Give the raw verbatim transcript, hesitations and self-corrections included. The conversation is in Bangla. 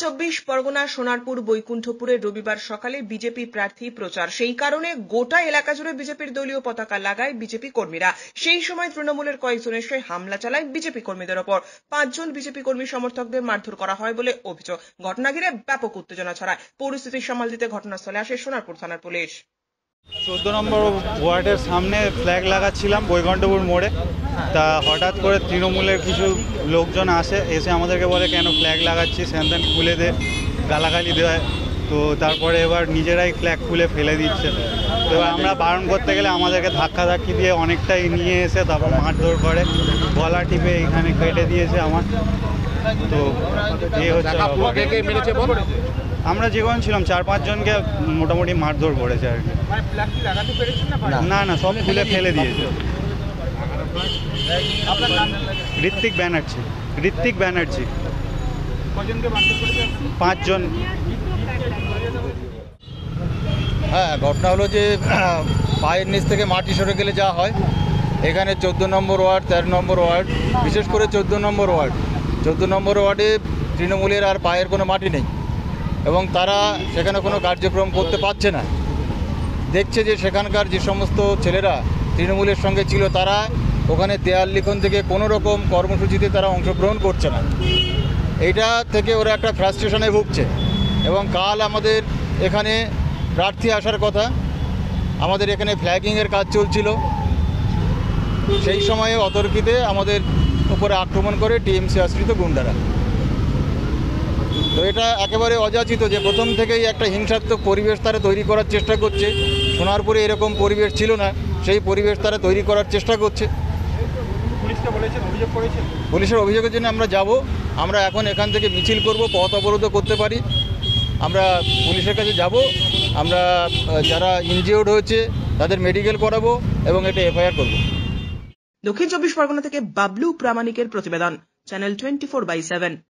চব্বিশ পরগনা সোনারপুর বৈকুণ্ঠপুরে রবিবার সকালে বিজেপি প্রার্থী প্রচার, সেই কারণে গোটা এলাকা জুড়ে বিজেপির দলীয় পতাকা লাগায় বিজেপি কর্মীরা। সেই সময় তৃণমূলের কয়েকজন এসে হামলা চালায় বিজেপি কর্মীদের ওপর। পাঁচজন বিজেপি কর্মী সমর্থকদের মারধর করা হয় বলে অভিযোগ। ঘটনা ঘিরে ব্যাপক উত্তেজনা ছড়ায়। পরিস্থিতি সামাল দিতে ঘটনাস্থলে আসে সোনারপুর থানার পুলিশ। চোদ্দ নম্বর ওয়ার্ডের সামনে ফ্ল্যাগ লাগাচ্ছিলাম বৈকুণ্ঠপুর মোড়ে। তা হঠাৎ করে তৃণমূলের কিছু লোকজন আসে, এসে আমাদেরকে বলে কেন ফ্ল্যাগ লাগাচ্ছি, স্যানত্যান খুলে দে, গালাগালি দেয়। তো তারপরে এবার নিজেরাই ফ্ল্যাগ খুলে ফেলে দিচ্ছে। তো এবার আমরা বারণ করতে গেলে আমাদেরকে ধাক্কাধাক্কি দিয়ে অনেকটাই নিয়ে এসে তারপর মারধর করে, গলা টিপে এখানে কেটে দিয়েছে আমার। তো এই হচ্ছে, আমরা যে কোনো ছিলাম চার পাঁচজনকে মোটামুটি মারধর করেছে আর কি। না না সব খুলে ফেলে দিয়েছে। ঋত্বিক ব্যানার্জি ঋত্বিক ব্যানার্জি পাঁচজন। হ্যাঁ, ঘটনা হলো যে পায়ের নিচ থেকে মাটি সরে গেলে যা হয়, এখানে চোদ্দো নম্বর ওয়ার্ড, তেরো নম্বর ওয়ার্ড, বিশেষ করে চোদ্দো নম্বর ওয়ার্ড চোদ্দো নম্বর ওয়ার্ডে তৃণমূলের আর পায়ের কোনো মাটি নেই এবং তারা সেখানে কোনো কার্যক্রম করতে পারছে না। দেখছে যে সেখানকার যে সমস্ত ছেলেরা তৃণমূলের সঙ্গে ছিল তারা ওখানে দেয়াল লিখন থেকে কোনো রকম কর্মসূচিতে তারা অংশগ্রহণ করছে না। এইটা থেকে ওরা একটা ফ্রাস্ট্রেশনে ভুগছে এবং কাল আমাদের এখানে প্রার্থী আসার কথা, আমাদের এখানে ফ্ল্যাগিংয়ের কাজ চলছিল, সেই সময়ে অতর্কিতে আমাদের উপরে আক্রমণ করে টিএমসি আশ্রিত গুন্ডারা। তো এটা একেবারে অযাচিত যে প্রথম থেকেই একটা হিংসাত্মক পরিবেশ তারা তৈরি করার চেষ্টা করছে। সোনারপুরে এরকম পরিবেশ ছিল না, সেই পরিবেশ তারা তৈরি করার চেষ্টা করছে। পুলিশের অভিযোগের জন্য আমরা যাব, আমরা এখন এখান থেকে মিছিল করব, পথ অবরোধ করতে পারি, আমরা পুলিশের কাছে যাব, আমরা যারা ইনজিওর্ড হয়েছে তাদের মেডিকেল করাবো এবং এটা এফআইআর করব। দক্ষিণ চব্বিশ পরগনা থেকে বাবলু প্রামাণিকের প্রতিবেদন, channel twenty four by seven.